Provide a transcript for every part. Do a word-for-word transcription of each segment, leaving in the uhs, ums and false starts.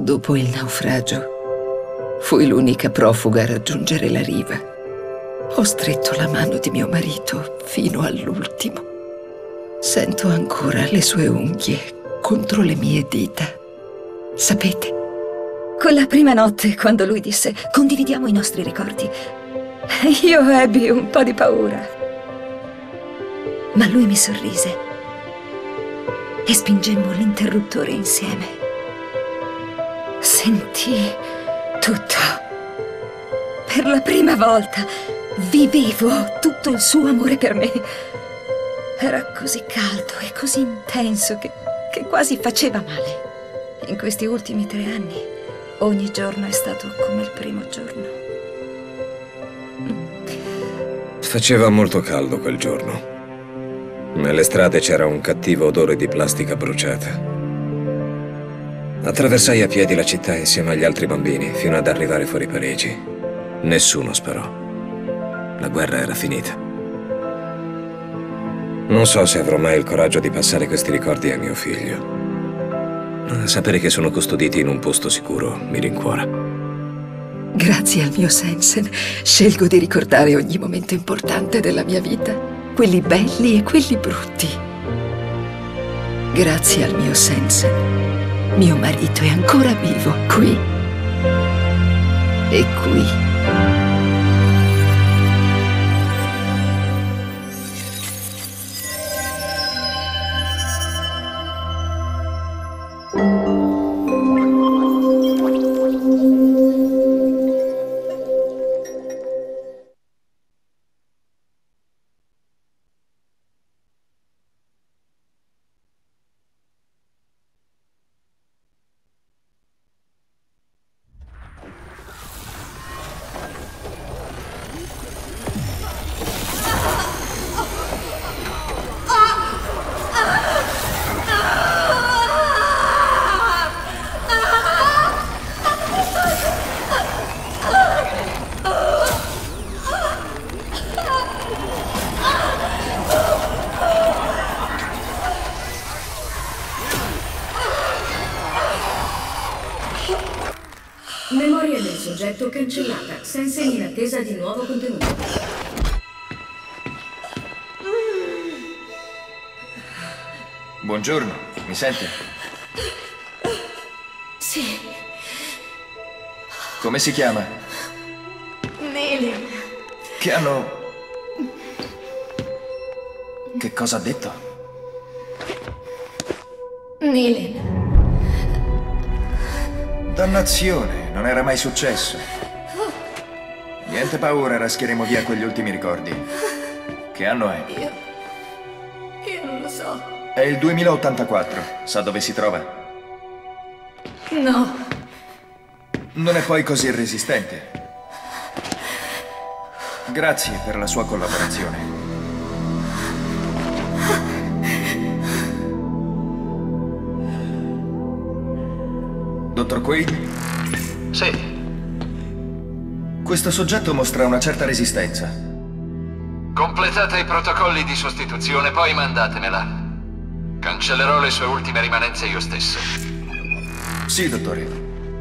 Dopo il naufragio, fui l'unica profuga a raggiungere la riva. Ho stretto la mano di mio marito fino all'ultimo. Sento ancora le sue unghie contro le mie dita. Sapete? Quella prima notte, quando lui disse «Condividiamo i nostri ricordi», io ebbi un po' di paura. Ma lui mi sorrise e spingemmo l'interruttore insieme. Sentii tutto. Per la prima volta vivevo tutto il suo amore per me. Era così caldo e così intenso che, che quasi faceva male. In questi ultimi tre anni, ogni giorno è stato come il primo giorno. Faceva molto caldo quel giorno. Nelle strade c'era un cattivo odore di plastica bruciata. Attraversai a piedi la città insieme agli altri bambini fino ad arrivare fuori Parigi. Nessuno sparò. La guerra era finita. Non so se avrò mai il coraggio di passare questi ricordi a mio figlio. Sapere che sono custoditi in un posto sicuro mi rincuora. Grazie al mio Sensen, scelgo di ricordare ogni momento importante della mia vita, quelli belli e quelli brutti. Grazie al mio Sensen, mio marito è ancora vivo, qui e qui. Memoria del soggetto cancellata. Sensen in attesa di nuovo contenuto. Buongiorno, mi sente? Sì. Come si chiama? Nele. Che hanno... Che cosa ha detto? Nele. Dannazione, non era mai successo. Niente paura, raschieremo via quegli ultimi ricordi. Che anno è? Io... Io non lo so. È il duemilaottantaquattro. Sa dove si trova? No. Non è poi così resistente. Grazie per la sua collaborazione. Dottor Quaid? Sì. Questo soggetto mostra una certa resistenza. Completate i protocolli di sostituzione, poi mandatemela. Cancellerò le sue ultime rimanenze io stesso. Sì, dottore.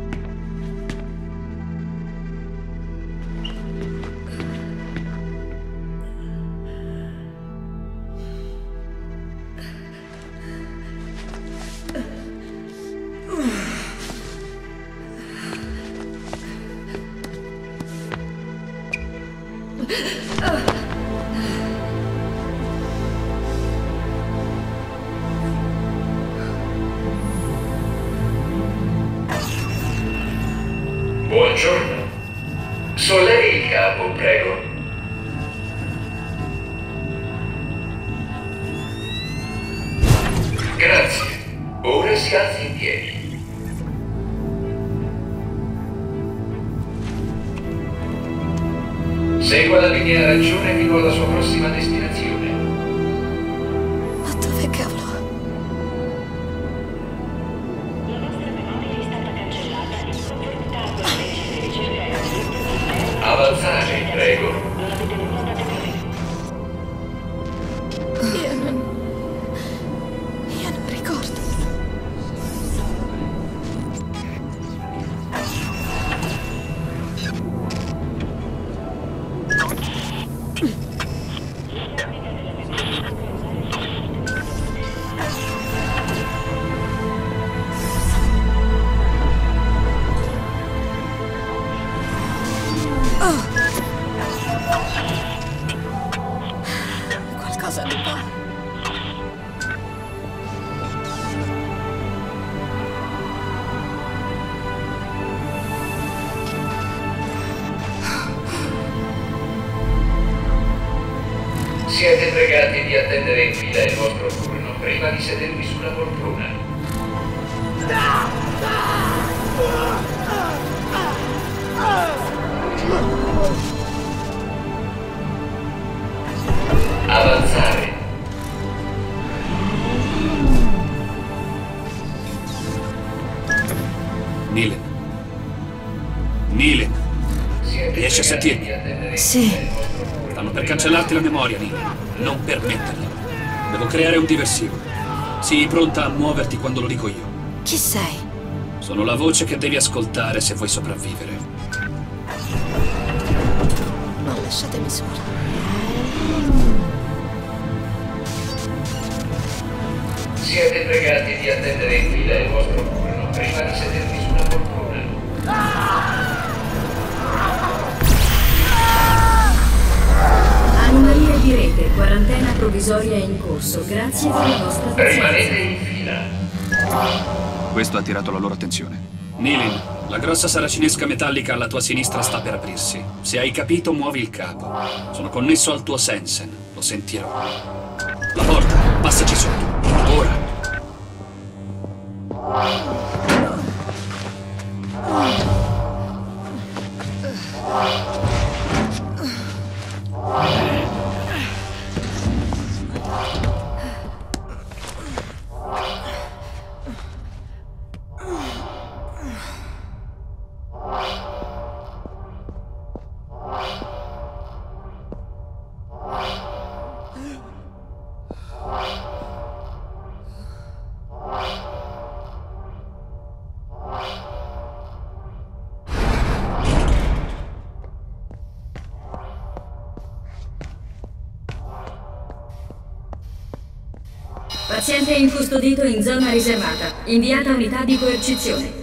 Buongiorno. Sollevi il capo, prego. Grazie. Ora si alzi in piedi. Segua la linea arancione fino alla sua prossima destinazione. Ma dove cavolo? La vostra memoria è stata cancellata in conformità con le leggi di ricerca. Avanzare, prego. Non avete nulla da temere. Io non... Io non ricordo. Cosa mi fa? Siete pregati di attendere in fila il vostro turno prima di sedervi sulla poltrona. Avanzare. Nilen. Nilen. Riesci a sentirmi? Sì. Stanno per cancellarti la memoria, Nilen. Non permetterlo. Devo creare un diversivo. Sii pronta a muoverti quando lo dico io. Chi sei? Sono la voce che devi ascoltare se vuoi sopravvivere. Non lasciatemi sola. Siete pregati di attendere in fila il vostro turno prima di sedervi sulla poltrona. Anomalia di rete, quarantena provvisoria in corso. Grazie per la vostra pazienza. Rimanete in fila. Questo ha attirato la loro attenzione. Nilen, la grossa saracinesca metallica alla tua sinistra sta per aprirsi. Se hai capito, muovi il capo. Sono connesso al tuo Sensen. Lo sentirò. La porta, passaci sotto. Ora. Paziente incustodito in zona riservata. Inviata unità di coercizione.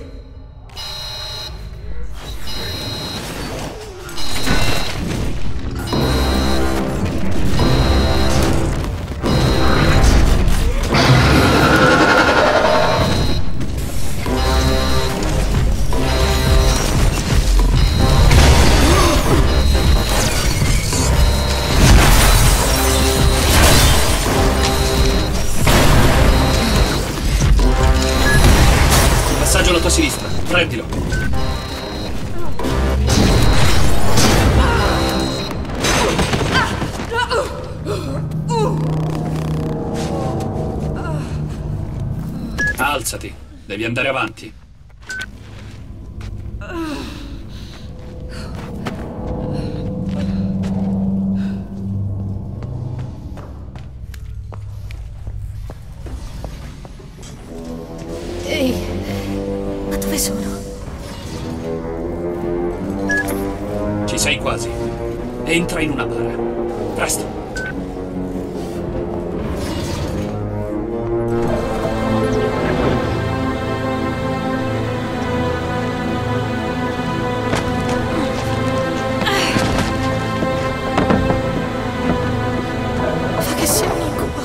Alla tua sinistra, prendilo. Alzati, devi andare avanti. Ehi, ma dove sono? Ci sei quasi. Entra in una bara. Presto. Fa che sia un incubo.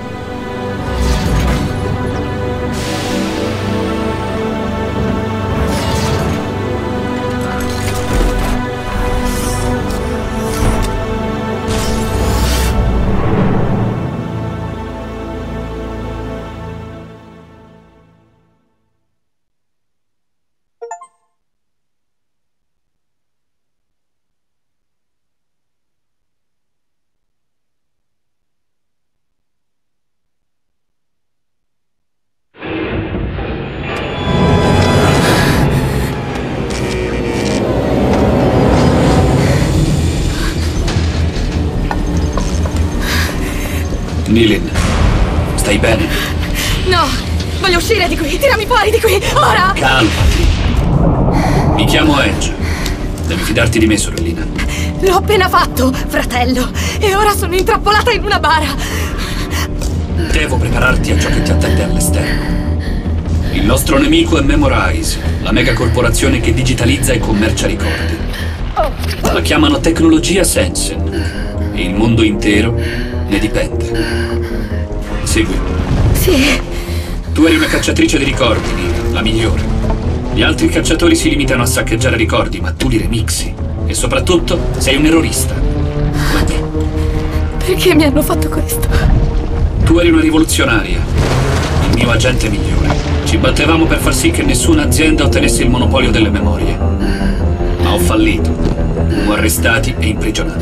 Nilen, stai bene? No, voglio uscire di qui, tirami fuori di qui, ora! Calmati. Mi chiamo Edge. Devi fidarti di me, sorellina. L'ho appena fatto, fratello, e ora sono intrappolata in una bara. Devo prepararti a ciò che ti attende all'esterno. Il nostro nemico è Memorize, la megacorporazione che digitalizza e commercia ricordi. La chiamano tecnologia Sensen. E il mondo intero ne dipende. Segui. Sì. Tu eri una cacciatrice di ricordi, Neil, la migliore. Gli altri cacciatori si limitano a saccheggiare ricordi, ma tu li remixi. E soprattutto sei un errorista. Come me. Perché mi hanno fatto questo? Tu eri una rivoluzionaria. Il mio agente migliore. Ci battevamo per far sì che nessuna azienda ottenesse il monopolio delle memorie. Ma ho fallito. Fummo arrestati e imprigionati.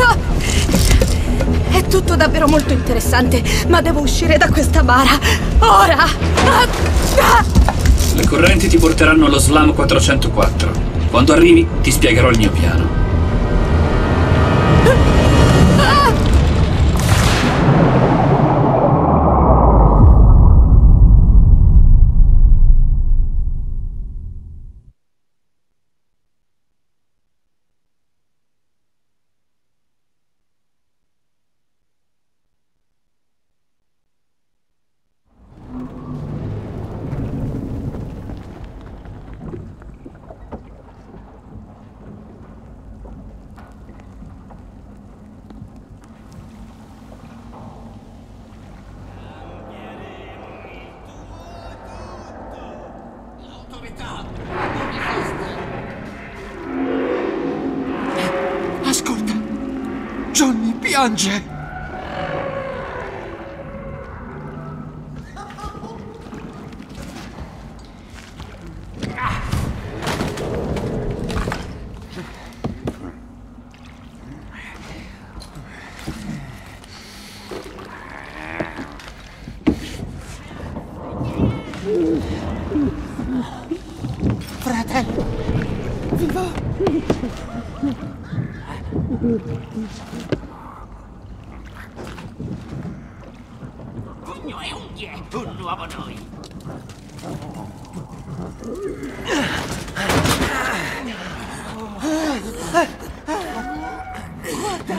È tutto davvero molto interessante, ma devo uscire da questa bara. Ora! Le correnti ti porteranno allo Slam quattrocentoquattro. Quando arrivi, ti spiegherò il mio piano. Ascolta, Johnny piange. Fratello, vivo? Pugno e unghie, un nuovo noi. Guarda!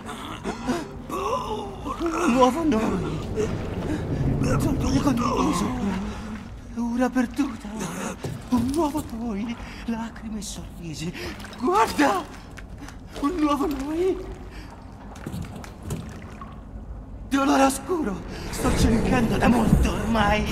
Un nuovo noi. Tutto ricondiviso. Ora perduta. Un nuovo noi. Lacrime e sorrisi. Guarda! Un nuovo noi. Dolore oscuro. Sto cercando da molto ormai.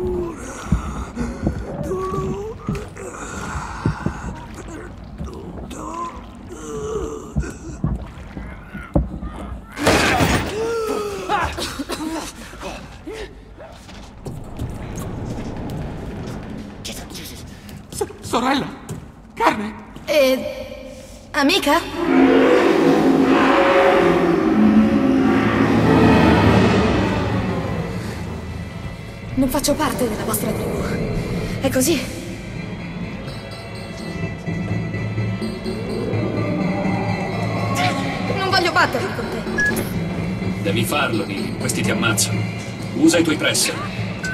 S- sorella! Carne! E... amica? Non faccio parte della vostra tribù. È così? Non voglio battermi con te. Devi farlo, Neil. Questi ti ammazzano. Usa i tuoi presser.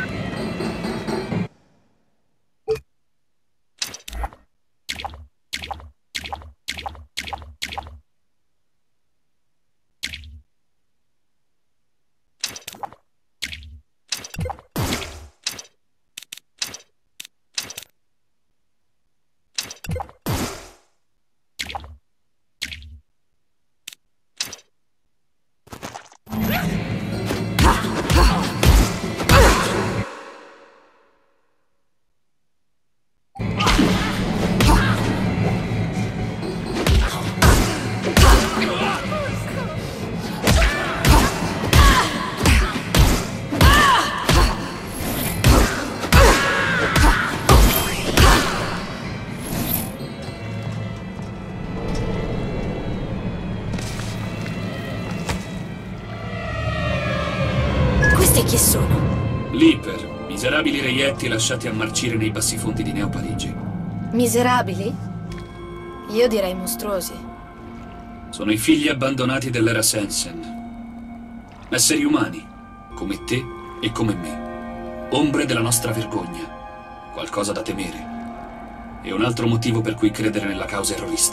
Chi sono? Leaper, miserabili reietti lasciati a marcire nei bassifondi di Neo Parigi. Miserabili? Io direi mostruosi. Sono i figli abbandonati dell'era Sensen. Esseri umani, come te e come me. Ombre della nostra vergogna. Qualcosa da temere. E un altro motivo per cui credere nella causa errorista.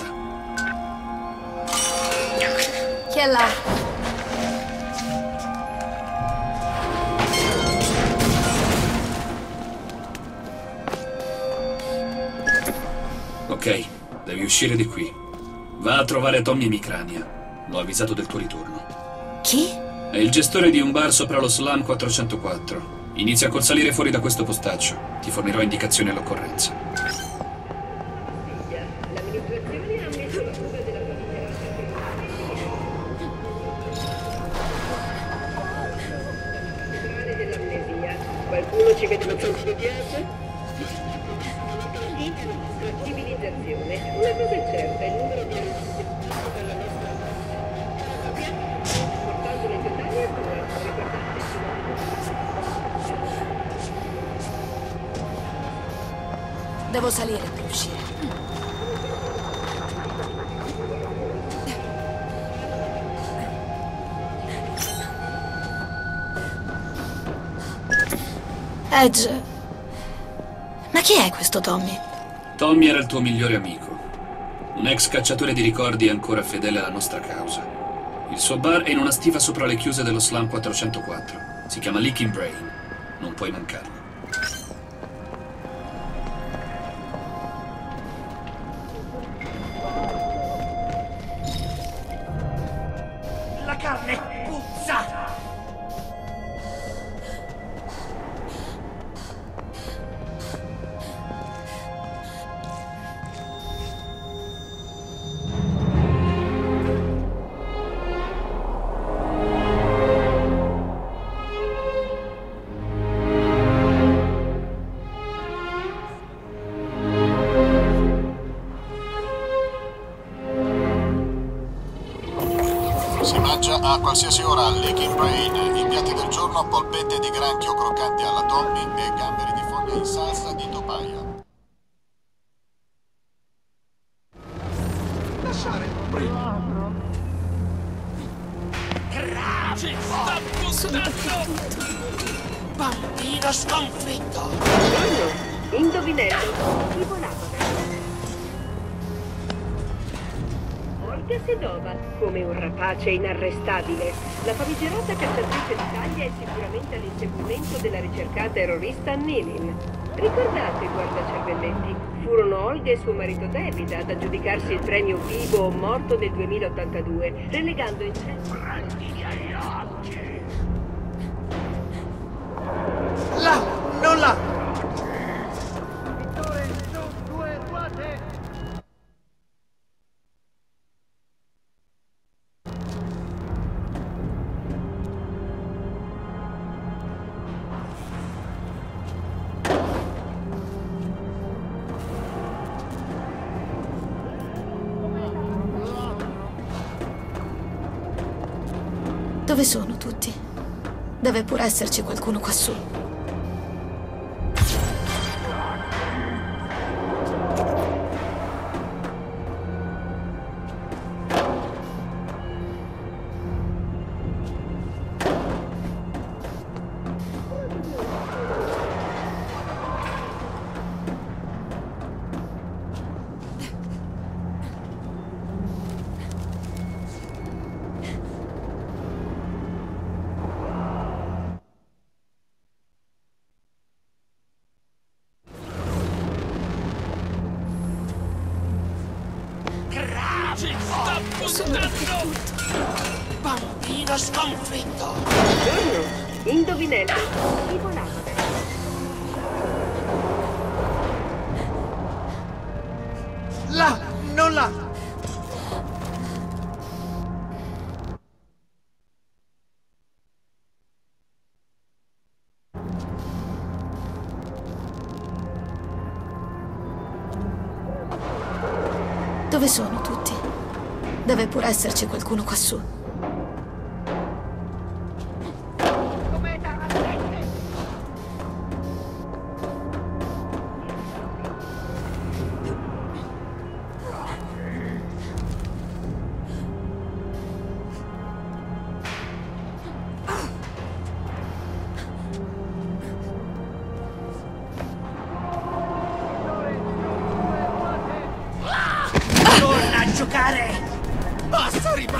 Chi è là? Ok, devi uscire di qui. Va a trovare Tommy e Micrania. L'ho avvisato del tuo ritorno. Chi? È il gestore di un bar sopra lo Slam quattrocentoquattro. Inizia col salire fuori da questo postaccio. Ti fornirò indicazioni all'occorrenza. L'amministrazione ha ammesso la fuga della famiglia dell'amnesia. Qualcuno ci vede lo zonzo di piazza? Civilizzazione. Una cosa è certa, il numero di arresti per la nostra portando in totale a due, ricordate Devo salire per uscire. Edge. Ma chi è questo Tommy? Tommy era il tuo migliore amico. Un ex cacciatore di ricordi ancora fedele alla nostra causa. Il suo bar è in una stiva sopra le chiuse dello Slam quattrocentoquattro. Si chiama Licking Brain. Non puoi mancarlo. La carne puzza! Si mangia a qualsiasi ora al Licking Brain. I piatti del giorno: polpette di granchio croccanti alla Tommy e gamberi di foglia in salsa di topaia. Lasciare prima. Ci sta puntando! Bambino sconfitto! Indovinello. Chi volava? Olga Sedova, come un rapace inarrestabile. La famigerata cacciatrice d'Italia è sicuramente all'inseguimento della ricercata terrorista Nilin. Ricordate, guardacervelletti, furono Olga e suo marito David ad aggiudicarsi il premio vivo o morto del duemilaottantadue, relegando in centro... Prendili agli occhi! Là! Non là! Dove sono tutti? Deve pure esserci qualcuno quassù. Ci sta puntando! Bambino sconfitto! Indovinello. Chi volava? Là! Non là! Dove sono tutti? Deve pure esserci qualcuno quassù. Torna a giocare! Basta rimanere!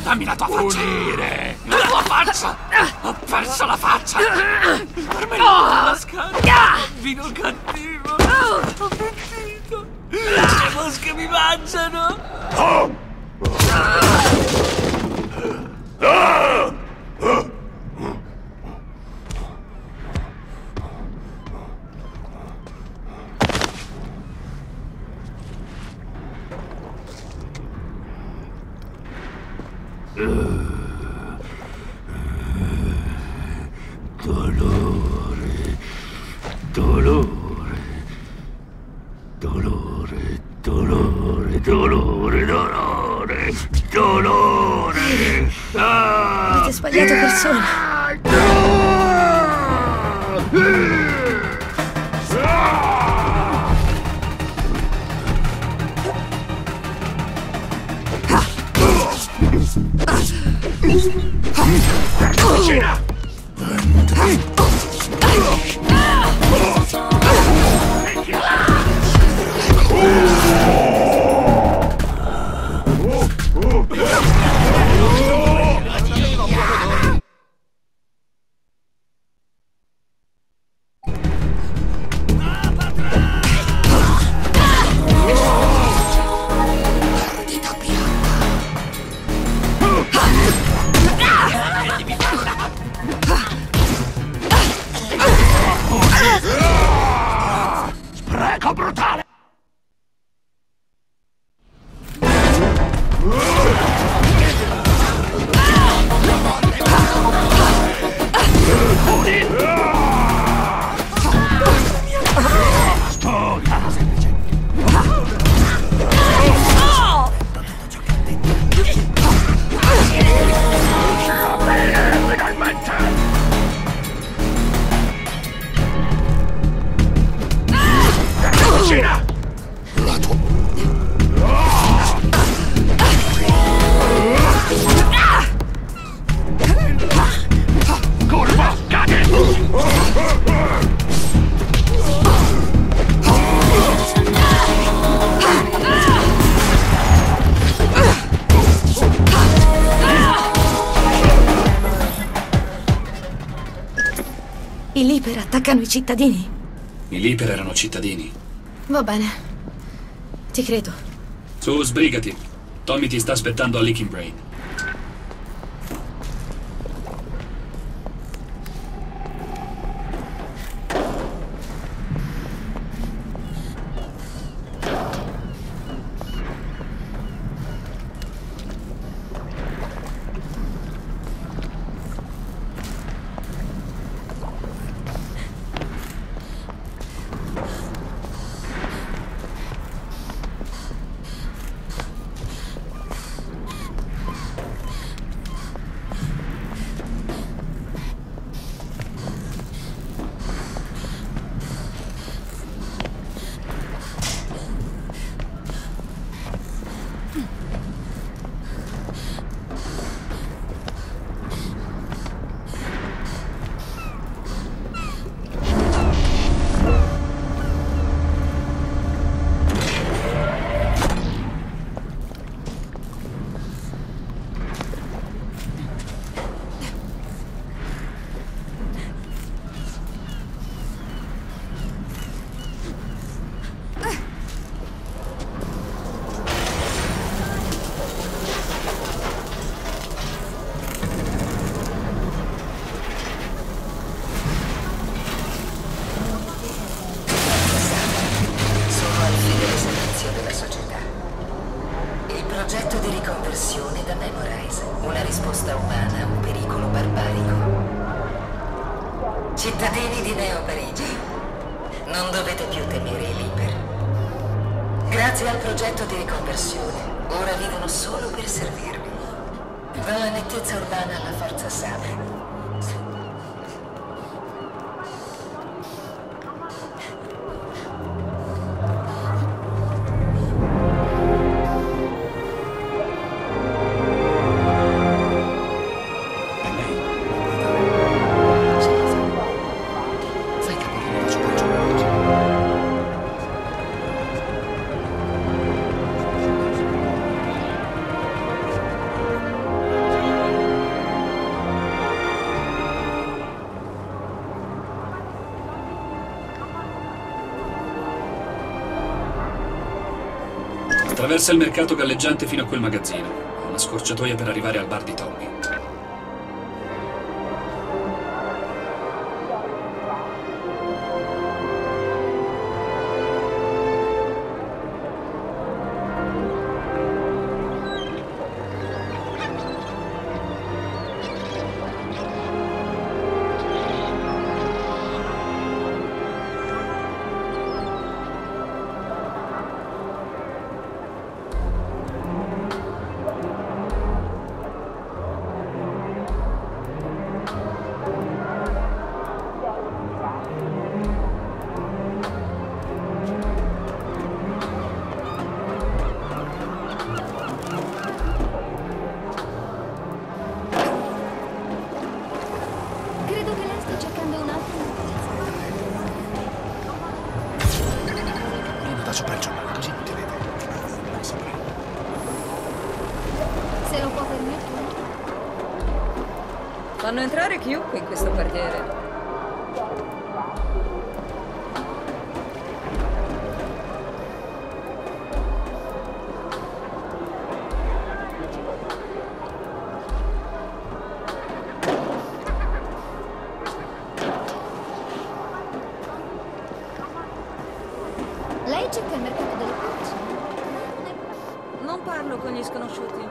Dammi la tua faccia! Pulire! La tua faccia! Ho perso la faccia! Per me la scatola! Vino cattivo! Ho pentito! Le mosche mi mangiano! Oh! Ah! Ah! Dolore, dolore, dolore, dolore, dolore, dolore, dolore. Ah! Avete sbagliato persona. Vicina! Spreco brutale! Storia semplice! Vicina! La tua... Curva, cade! I Liper attaccano i cittadini. I Liper erano cittadini. Va bene. Ti credo. Su, sbrigati. Tommy ti sta aspettando a Licking Brain. Progetto di riconversione da Memorize. Una risposta umana a un pericolo barbarico. Cittadini di Neo Parigi, non dovete più temere i Liper. Grazie al progetto di riconversione, ora vivono solo per servirvi. Dalla nettezza urbana alla forza Sabre. Attraversa il mercato galleggiante fino a quel magazzino. Ho una scorciatoia per arrivare al bar di Tommy. Sopra il giornale, così non ti vede. Non saprei. Se lo può permettere. Fanno entrare chiunque in questo quartiere. Lei cerca il mercato delle pulci? Non parlo con gli sconosciuti.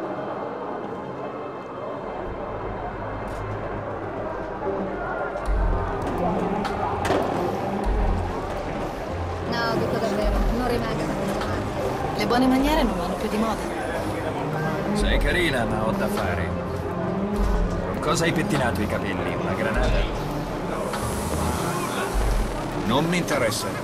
No, dico davvero, non rimanga da queste parti. Le buone maniere non vanno più di moda. Sei carina, ma ho da fare. Con cosa hai pettinato i capelli? Una granata? Non mi interessa.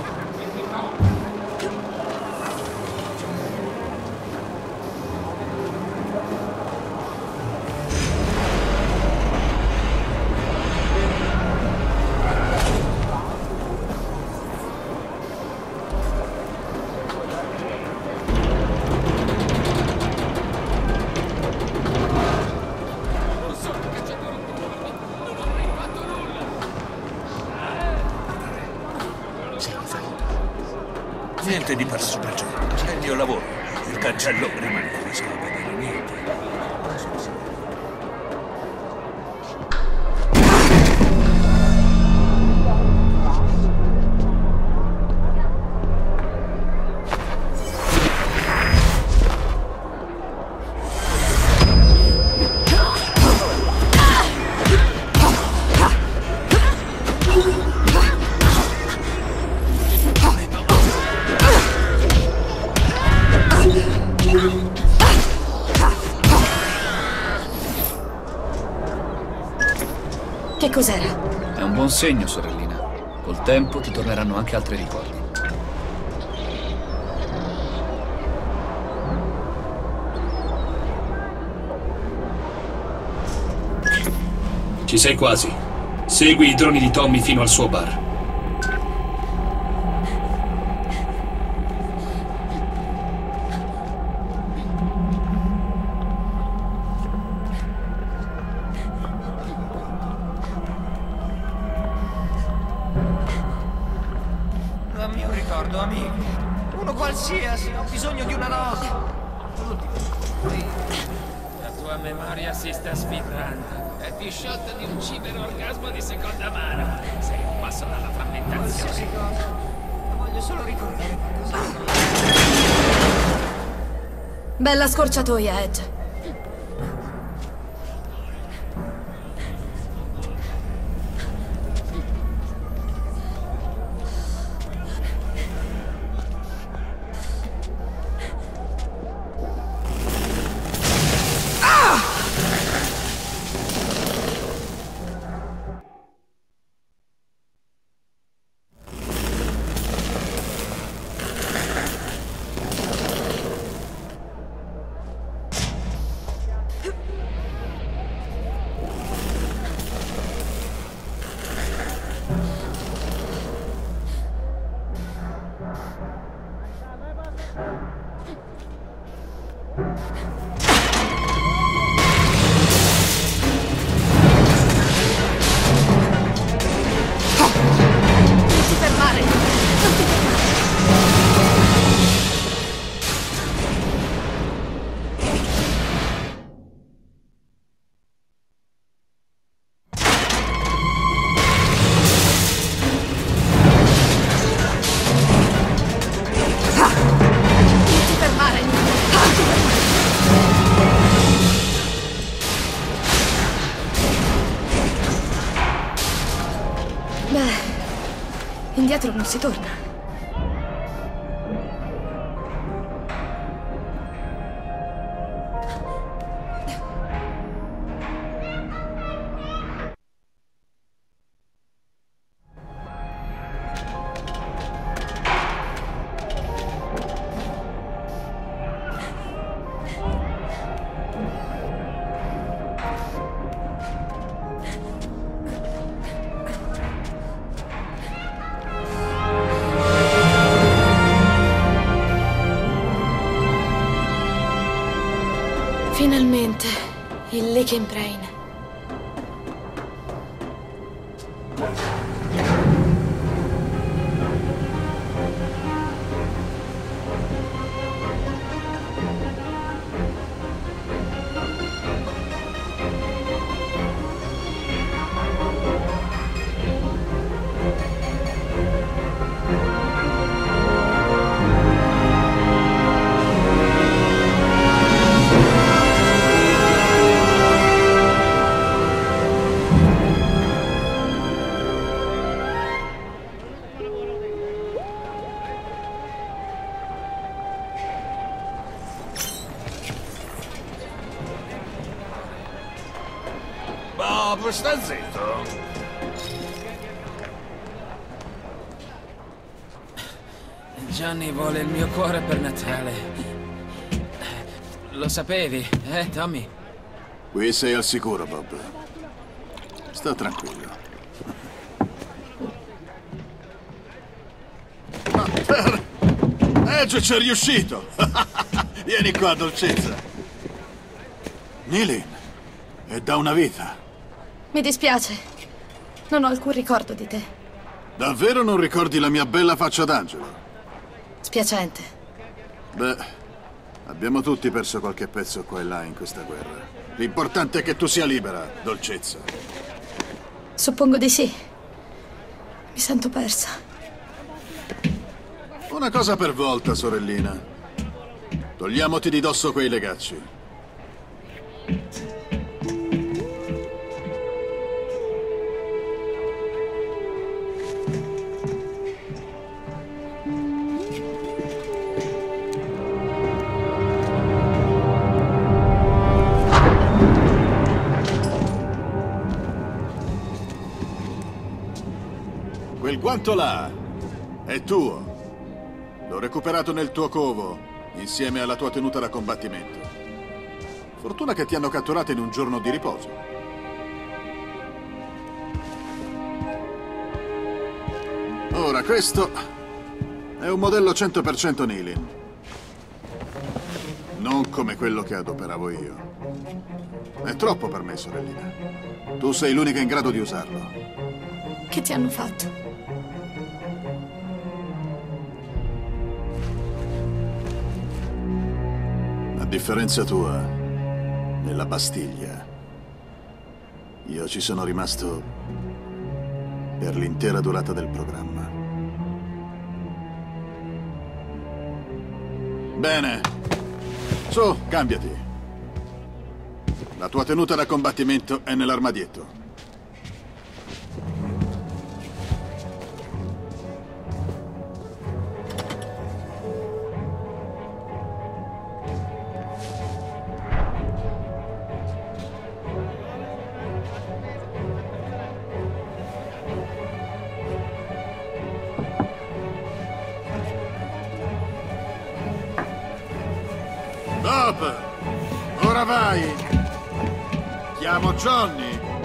Niente di perso per giorno. È il mio lavoro. Il cancello rimane chiuso a vedere niente. Che cos'era? È un buon segno, sorellina. Col tempo ti torneranno anche altri ricordi. Ci sei quasi. Segui i droni di Tommy fino al suo bar. Dammi un ricordo, amico. Uno qualsiasi, ho bisogno di una rosa. La tua memoria si sta sfibrando. È più sciolta di un ciberorgasmo di seconda mano. Sei un passo dalla frammentazione. Voglio solo ricordare qualcosa. Bella scorciatoia, Edge. Indietro non si torna. Finalmente, il Leaking Brain. Bob, sta zitto. Johnny vuole il mio cuore per Natale. Lo sapevi, eh, Tommy? Qui sei al sicuro, Bob. Sta tranquillo. Ma per... Edge c'è riuscito! Vieni qua, dolcezza. Nilin, è da una vita. Mi dispiace. Non ho alcun ricordo di te. Davvero non ricordi la mia bella faccia d'angelo? Spiacente. Beh, abbiamo tutti perso qualche pezzo qua e là in questa guerra. L'importante è che tu sia libera, dolcezza. Suppongo di sì. Mi sento persa. Una cosa per volta, sorellina. Togliamoti di dosso quei legacci. Quel guanto là è tuo. L'ho recuperato nel tuo covo, insieme alla tua tenuta da combattimento. Fortuna che ti hanno catturato in un giorno di riposo. Ora, questo è un modello cento per cento Nilin. Non come quello che adoperavo io. È troppo per me, sorellina. Tu sei l'unica in grado di usarlo. Che ti hanno fatto? A differenza tua, nella Bastiglia, io ci sono rimasto per l'intera durata del programma. Bene. Su, cambiati. La tua tenuta da combattimento è nell'armadietto. Bob, ora vai. Chiamo Johnny.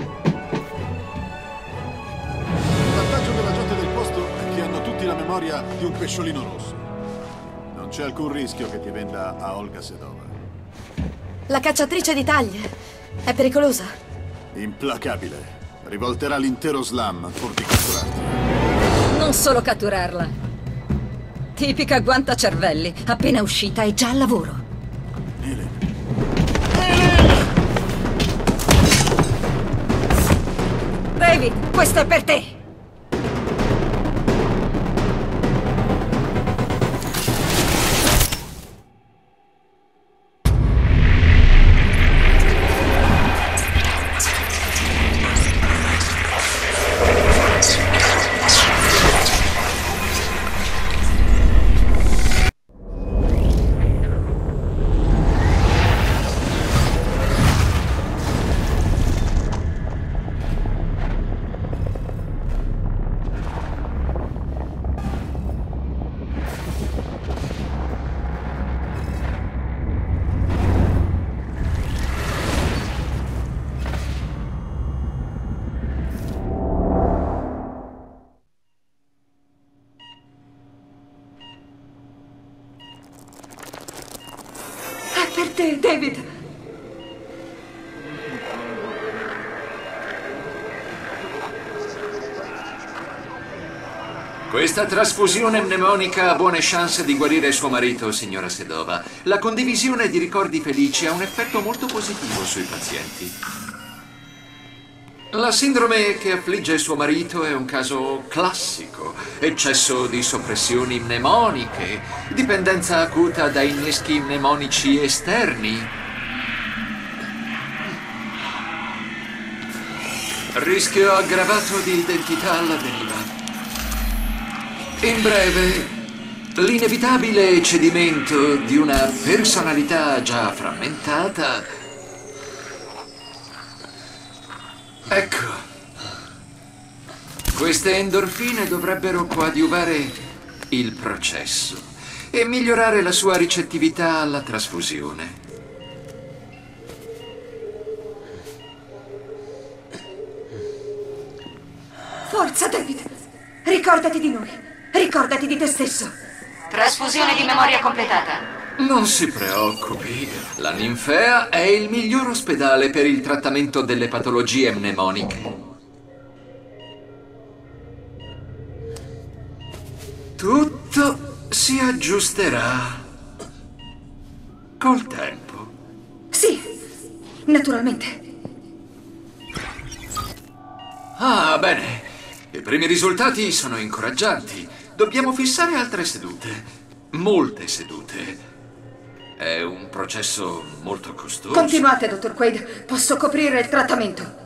Il vantaggio della gente del posto è che hanno tutti la memoria di un pesciolino rosso. Non c'è alcun rischio che ti venda a Olga Sedova. La cacciatrice di taglie è pericolosa. Implacabile. Rivolterà l'intero slam pur di catturarti. Non solo catturarla. Tipica guantacervelli, appena uscita è già al lavoro. David, questo è per te! Grazie, David. Questa trasfusione mnemonica ha buone chance di guarire suo marito, signora Sedova. La condivisione di ricordi felici ha un effetto molto positivo sui pazienti. La sindrome che affligge suo marito è un caso classico. Eccesso di soppressioni mnemoniche, dipendenza acuta da inneschi mnemonici esterni, rischio aggravato di identità alla deriva. In breve, l'inevitabile cedimento di una personalità già frammentata. Ecco, queste endorfine dovrebbero coadiuvare il processo e migliorare la sua ricettività alla trasfusione. Forza, David! Ricordati di noi! Ricordati di te stesso! Trasfusione di memoria completata. Non si preoccupi, la Ninfea è il miglior ospedale per il trattamento delle patologie mnemoniche. Tutto si aggiusterà col tempo. Sì, naturalmente. Ah, bene. I primi risultati sono incoraggianti. Dobbiamo fissare altre sedute. Molte sedute. È un processo molto costoso. Continuate, dottor Quaid. Posso coprire il trattamento.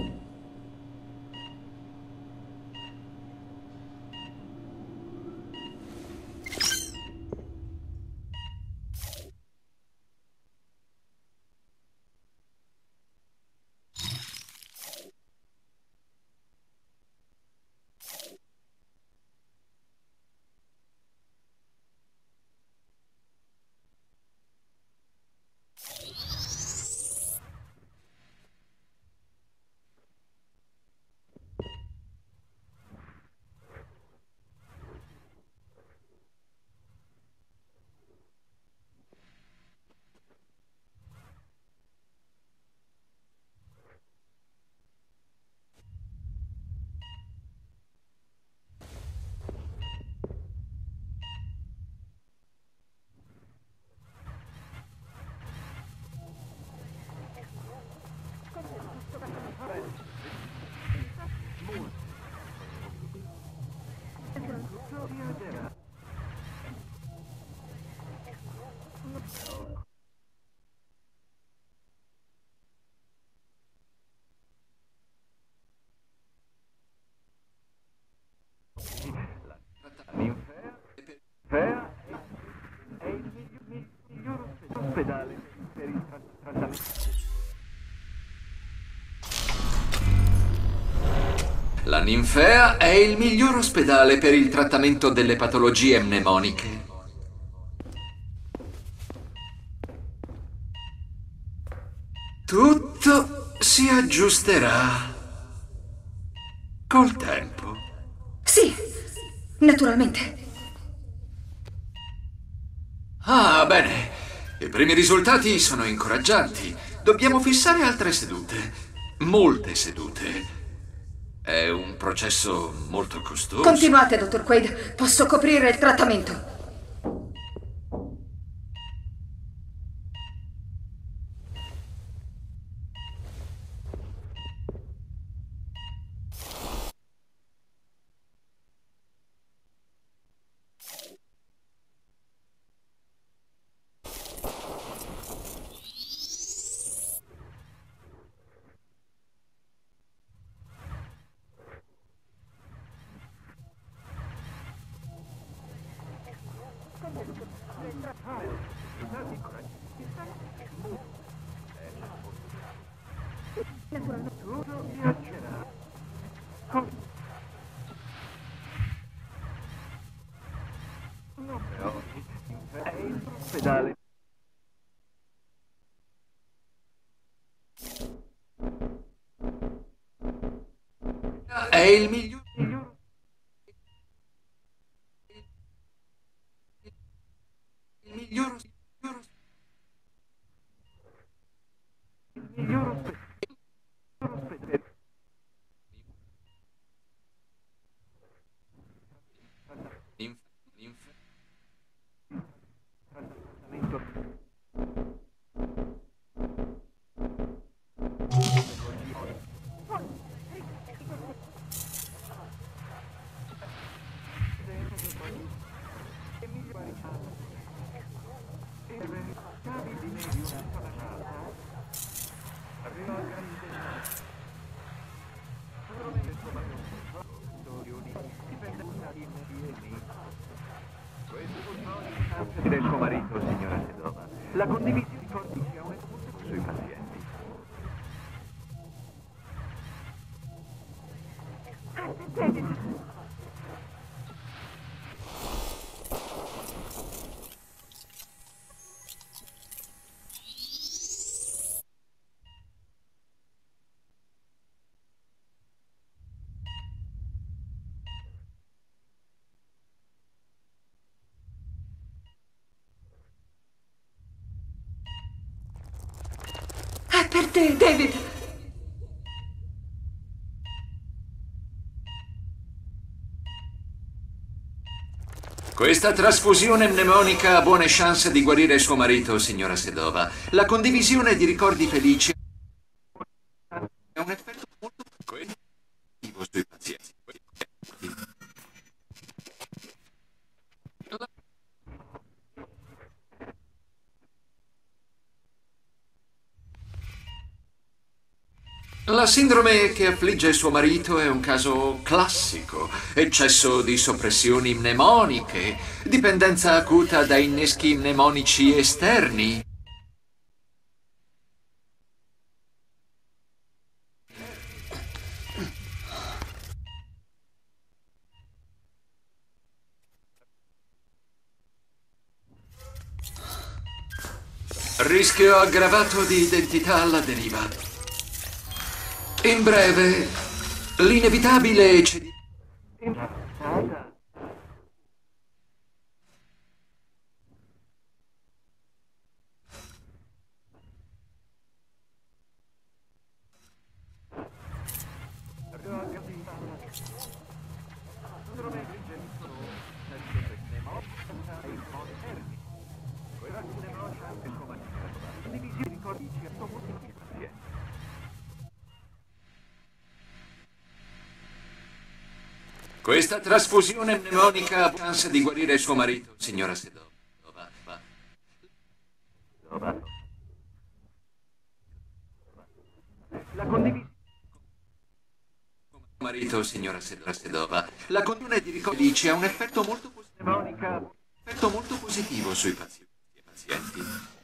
La Ninfea è il miglior ospedale per il trattamento delle patologie mnemoniche. Tutto si aggiusterà col tempo. Sì, naturalmente. Ah, bene. I primi risultati sono incoraggianti. Dobbiamo fissare altre sedute. Molte sedute. È un processo molto costoso. Continuate, dottor Quaid. Posso coprire il trattamento. È il miglior... Il miglior... La condivisione di ricordi sia un esempio sui pazienti. È per te, David! Questa trasfusione mnemonica ha buone chance di guarire suo marito, signora Sedova. La condivisione di ricordi felici è un effetto molto positivo sui pazienti. La sindrome che affligge suo marito è un caso classico. Eccesso di soppressioni mnemoniche, dipendenza acuta da inneschi mnemonici esterni. Rischio aggravato di identità alla deriva. In breve, l'inevitabile eccedio. Questa trasfusione mnemonica ha chance di guarire suo marito, signora Sedova. La condivisione. Marito, signora Sedova. La condivisione di ricordi felici ha un effetto molto positivo. Un effetto molto positivo sui pazienti.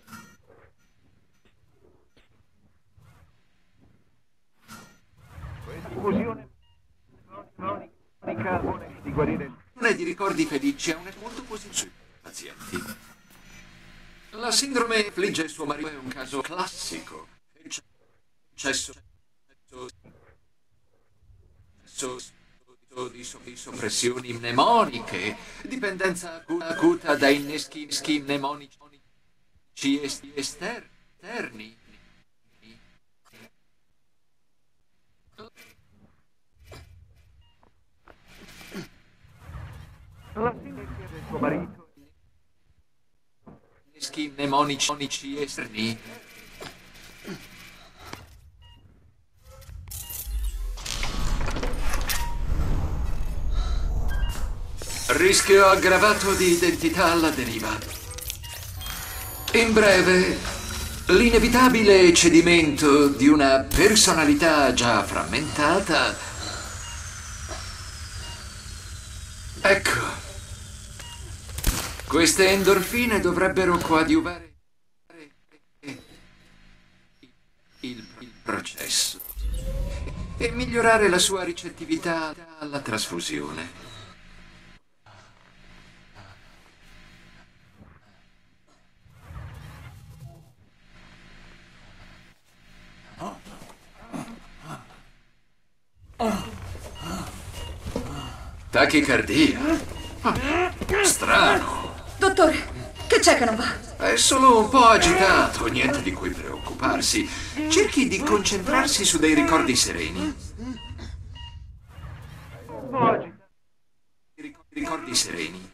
Questa fusione mnemonica di guarire di ricordi felici è un effetto molto positivo sui pazienti. La sindrome che affligge suo marito è un caso classico. Eccesso di soppressioni mnemoniche, dipendenza acuta da inneschi mnemonici esterni. La sinistra del suo marito. Inneschi mnemonici esterni. Rischio aggravato di identità alla deriva. In breve, l'inevitabile cedimento di una personalità già frammentata. Ecco. Queste endorfine dovrebbero coadiuvare il, il processo e migliorare la sua ricettività alla trasfusione. Tachicardia? Strano. Dottore, che c'è che non va? È solo un po' agitato, niente di cui preoccuparsi. Cerchi di concentrarsi su dei ricordi sereni. Un po' agitato. Ricordi sereni.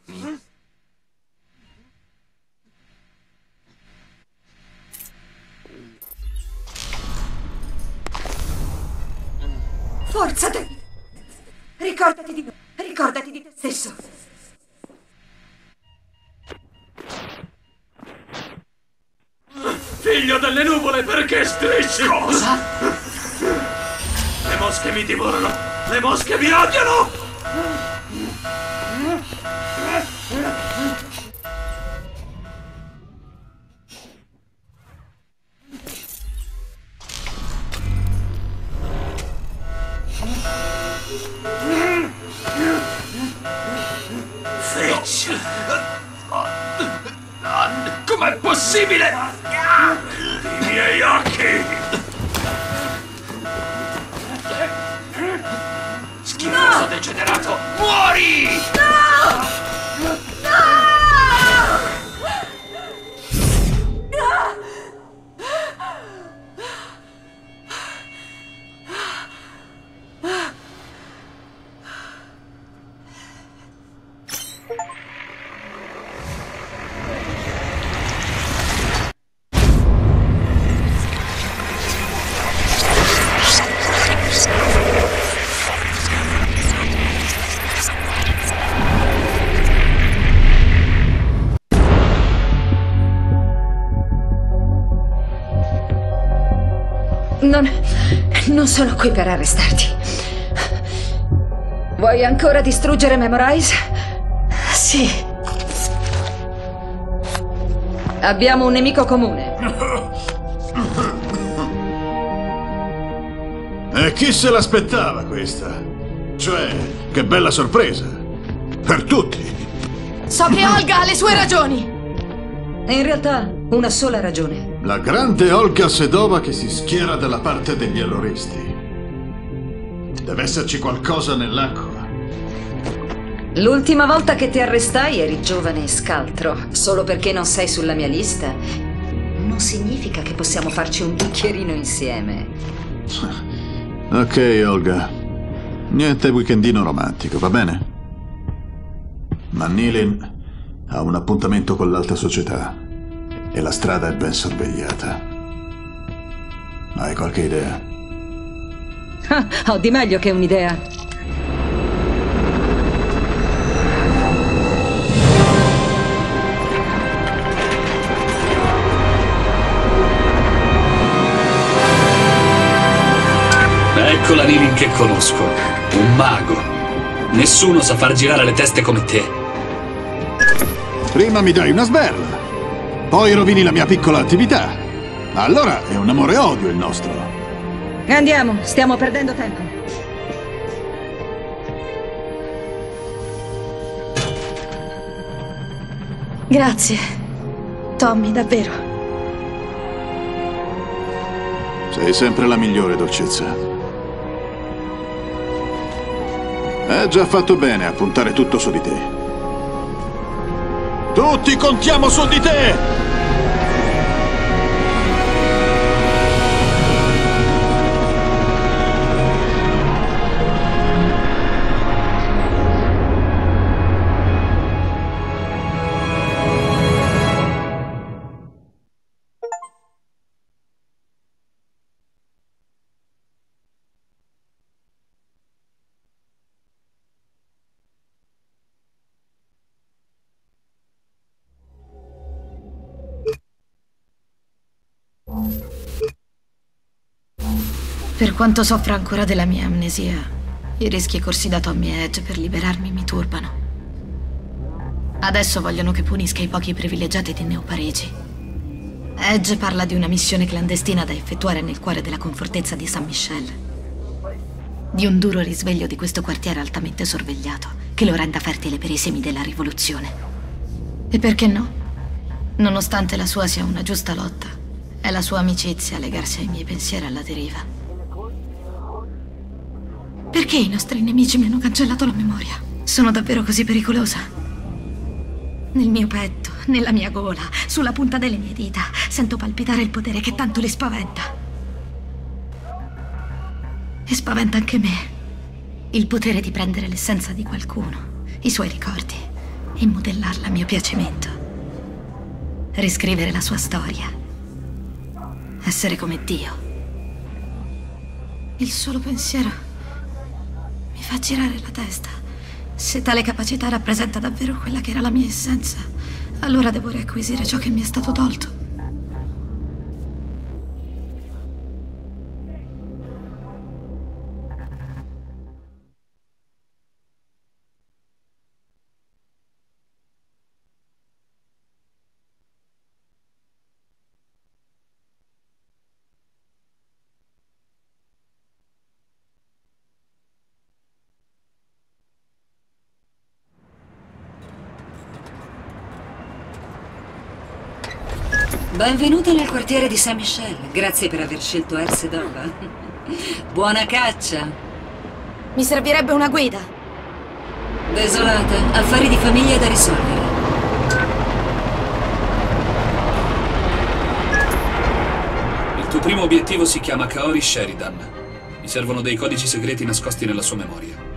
Forza, David! Ricordati di noi, ricordati di te stesso. Figlio delle nuvole, perché strisci? Cosa? Le mosche mi divorano! Le mosche mi odiano! Com'è possibile? I miei occhi! Schifoso degenerato! Muori! No! No! Non... non sono qui per arrestarti. Vuoi ancora distruggere Memorize? Sì. Abbiamo un nemico comune. E chi se l'aspettava questa? Cioè, che bella sorpresa. Per tutti. So che Olga ha le sue ragioni. E in realtà, una sola ragione. La grande Olga Sedova che si schiera dalla parte degli erroristi. Deve esserci qualcosa nell'acqua. L'ultima volta che ti arrestai eri giovane e scaltro. Solo perché non sei sulla mia lista non significa che possiamo farci un bicchierino insieme. Ok, Olga. Niente weekendino romantico, va bene? Ma Nilin ha un appuntamento con l'alta società e la strada è ben sorvegliata. Hai qualche idea? Ah, ho di meglio che un'idea. Ecco la Nilin che conosco. Un mago. Nessuno sa far girare le teste come te. Prima mi dai una sberla, poi rovini la mia piccola attività. Allora è un amore-odio il nostro. Andiamo, stiamo perdendo tempo. Grazie, Tommy, davvero. Sei sempre la migliore, dolcezza. Hai già fatto bene a puntare tutto su di te. Tutti contiamo su di te! Per quanto soffra ancora della mia amnesia, i rischi corsi da Tommy e Edge per liberarmi mi turbano. Adesso vogliono che punisca i pochi privilegiati di Neo Parigi. Edge parla di una missione clandestina da effettuare nel cuore della confortezza di Saint Michel. Di un duro risveglio di questo quartiere altamente sorvegliato, che lo renda fertile per i semi della rivoluzione. E perché no? Nonostante la sua sia una giusta lotta, è la sua amicizia a legarsi ai miei pensieri alla deriva. Perché i nostri nemici mi hanno cancellato la memoria? Sono davvero così pericolosa? Nel mio petto, nella mia gola, sulla punta delle mie dita, sento palpitare il potere che tanto li spaventa. E spaventa anche me. Il potere di prendere l'essenza di qualcuno, i suoi ricordi, e modellarla a mio piacimento. Riscrivere la sua storia. Essere come Dio. Il solo pensiero mi fa girare la testa. Se tale capacità rappresenta davvero quella che era la mia essenza, allora devo riacquisire ciò che mi è stato tolto. Benvenuta nel quartiere di Saint-Michel. Grazie per aver scelto Ersedova. Buona caccia. Mi servirebbe una guida. Desolata, affari di famiglia da risolvere. Il tuo primo obiettivo si chiama Kaori Sheridan. Mi servono dei codici segreti nascosti nella sua memoria.